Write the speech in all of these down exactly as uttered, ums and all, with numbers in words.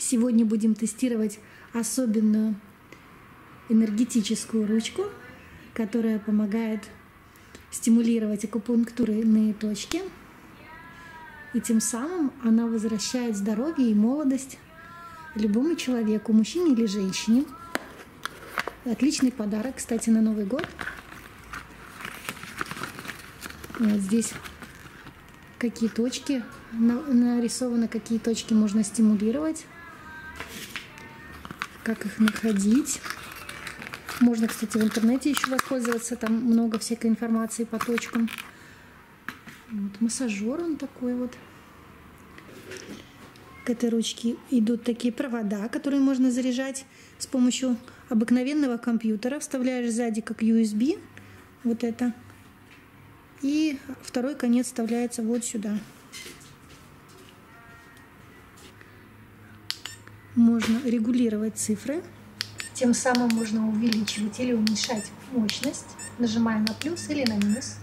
Сегодня будем тестировать особенную энергетическую ручку, которая помогает стимулировать акупунктурные точки. И тем самым она возвращает здоровье и молодость любому человеку, мужчине или женщине. Отличный подарок, кстати, на Новый год. Вот здесь какие точки нарисованы, какие точки можно стимулировать, как их находить. Можно, кстати, в интернете еще воспользоваться, там много всякой информации по точкам. Вот массажер он такой вот. К этой ручке идут такие провода, которые можно заряжать с помощью обыкновенного компьютера. Вставляешь сзади как ю эс би, вот это. И второй конец вставляется вот сюда. Можно регулировать цифры. Тем самым можно увеличивать или уменьшать мощность, нажимая на плюс или на минус.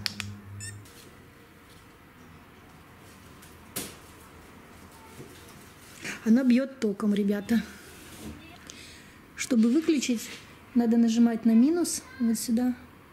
Она бьет током, ребята. Чтобы выключить, надо нажимать на минус вот сюда.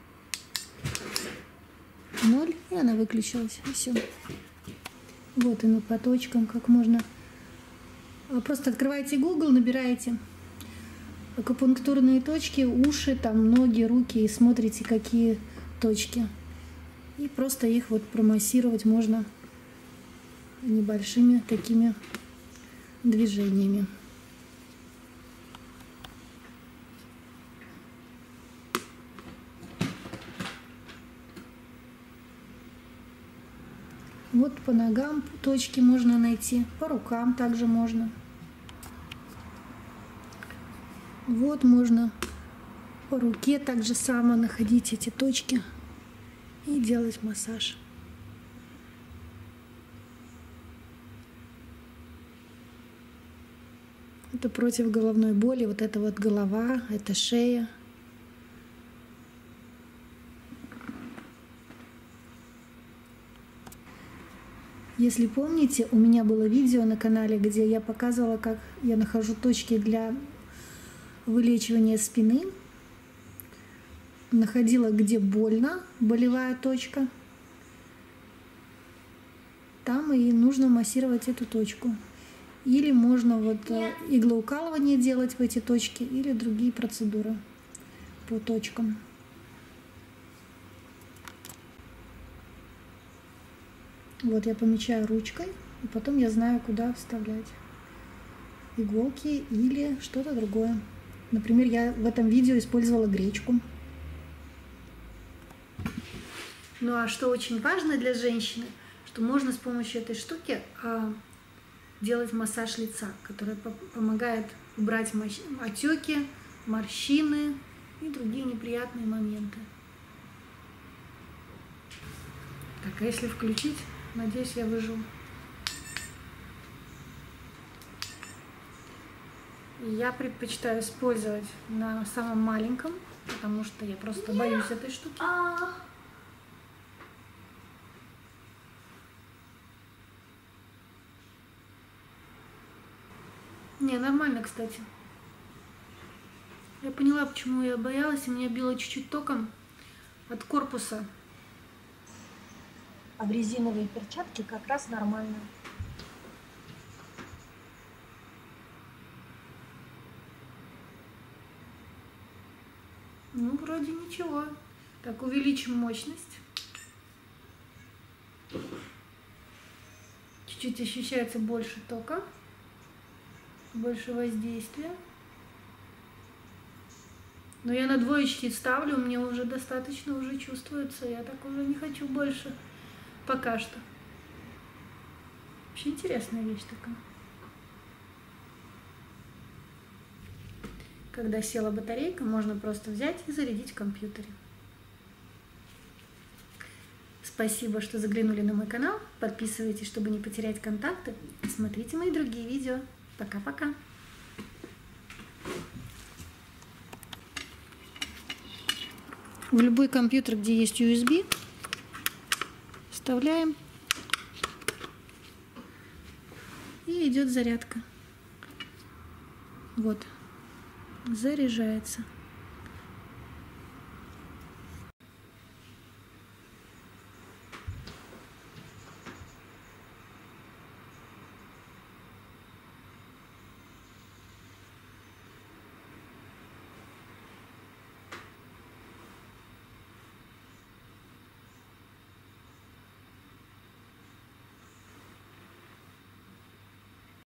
Ноль, и она выключилась. И все. Вот и по точкам, как можно. Просто открываете Google, набираете акупунктурные точки, уши, там ноги, руки, и смотрите, какие точки. И просто их вот промассировать можно небольшими такими движениями. Вот по ногам точки можно найти, по рукам также можно. Вот можно по руке так же само находить эти точки и делать массаж. Это против головной боли, вот это вот голова, это шея. Если помните, у меня было видео на канале, где я показывала, как я нахожу точки для вылечивания спины. Находила, где больно, болевая точка. Там и нужно массировать эту точку. Или можно вот иглоукалывание делать в эти точки, или другие процедуры по точкам. Вот я помечаю ручкой, и потом я знаю, куда вставлять иголки или что-то другое. Например, я в этом видео использовала гречку. Ну а что очень важно для женщины, что можно с помощью этой штуки а, делать массаж лица, который помогает убрать отеки, морщины и другие неприятные моменты. Так, а если включить, надеюсь, я выживу. Я предпочитаю использовать на самом маленьком, потому что я просто боюсь этой штуки. Не, нормально, кстати. Я поняла, почему я боялась, и меня било чуть-чуть током от корпуса. А в резиновые перчатки как раз нормально. Ну, вроде ничего. Так, увеличим мощность. Чуть-чуть ощущается больше тока, больше воздействия. Но я на двоечки ставлю, мне уже достаточно уже чувствуется. Я так уже не хочу больше. Пока что. Вообще интересная вещь такая. Когда села батарейка, можно просто взять и зарядить в компьютере. Спасибо, что заглянули на мой канал. Подписывайтесь, чтобы не потерять контакты. И смотрите мои другие видео. Пока-пока. В любой компьютер, где есть ю эс би, вставляем, и идет зарядка. Вот, заряжается.